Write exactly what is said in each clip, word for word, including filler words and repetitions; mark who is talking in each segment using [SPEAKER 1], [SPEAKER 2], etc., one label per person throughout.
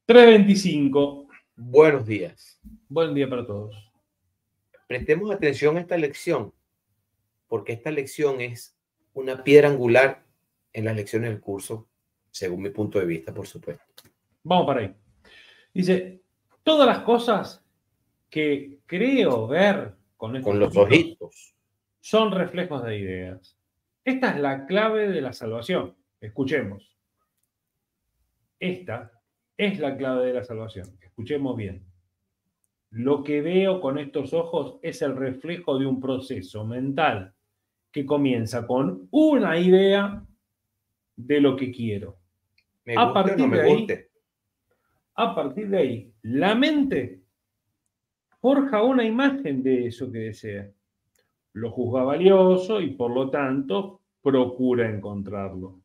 [SPEAKER 1] tres veinticinco.
[SPEAKER 2] Buenos días.
[SPEAKER 1] Buen día para todos.
[SPEAKER 2] Prestemos atención a esta lección, porque esta lección es una piedra angular en las lecciones del curso, según mi punto de vista, por supuesto.
[SPEAKER 1] Vamos para ahí. Dice, todas las cosas que creo ver con estos
[SPEAKER 2] Con los
[SPEAKER 1] ojitos
[SPEAKER 2] ojitos.
[SPEAKER 1] son reflejos de ideas. Esta es la clave de la salvación. Escuchemos. Esta es la clave de la salvación. Escuchemos bien. Lo que veo con estos ojos es el reflejo de un proceso mental que comienza con una idea de lo que quiero.
[SPEAKER 2] Me
[SPEAKER 1] A
[SPEAKER 2] guste o no
[SPEAKER 1] partir
[SPEAKER 2] me
[SPEAKER 1] de ahí,
[SPEAKER 2] guste.
[SPEAKER 1] a partir de ahí, la mente forja una imagen de eso que desea. Lo juzga valioso y por lo tanto procura encontrarlo.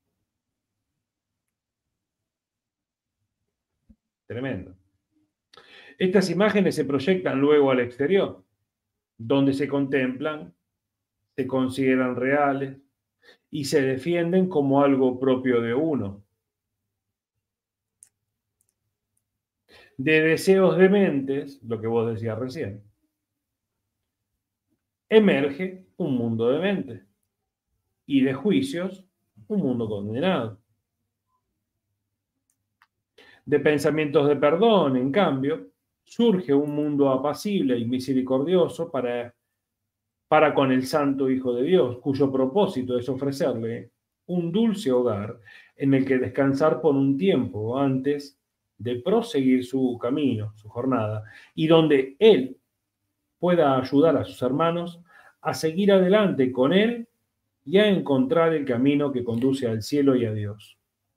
[SPEAKER 1] Tremendo. Estas imágenes se proyectan luego al exterior, donde se contemplan, se consideran reales y se defienden como algo propio de uno. De deseos de mentes, lo que vos decías recién, emerge un mundo de mente y de juicios un mundo condenado. De pensamientos de perdón, en cambio, surge un mundo apacible y misericordioso para, para con el Santo Hijo de Dios, cuyo propósito es ofrecerle un dulce hogar en el que descansar por un tiempo antes de proseguir su camino, su jornada, y donde él pueda ayudar a sus hermanos a seguir adelante con él y a encontrar el camino que conduce al cielo y a Dios.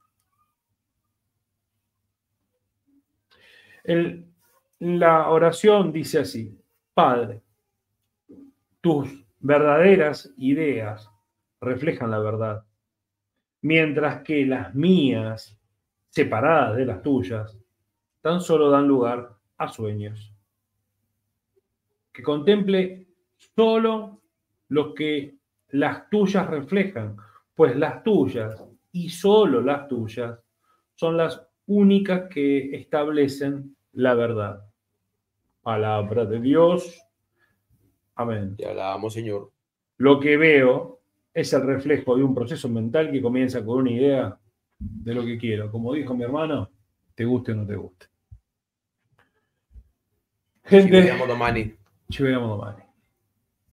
[SPEAKER 1] El, la oración dice así: Padre, tus verdaderas ideas reflejan la verdad, mientras que las mías, separadas de las tuyas, tan solo dan lugar a sueños. Que contemple solo lo que las tuyas reflejan, pues las tuyas y solo las tuyas son las únicas que establecen la verdad. Palabra de Dios. Amén.
[SPEAKER 2] Ya hablábamos, Señor.
[SPEAKER 1] Lo que veo es el reflejo de un proceso mental que comienza con una idea de lo que quiero. Como dijo mi hermano, te guste o no te guste. Gente,
[SPEAKER 2] Ci vediamo domani.
[SPEAKER 1] ci vediamo domani.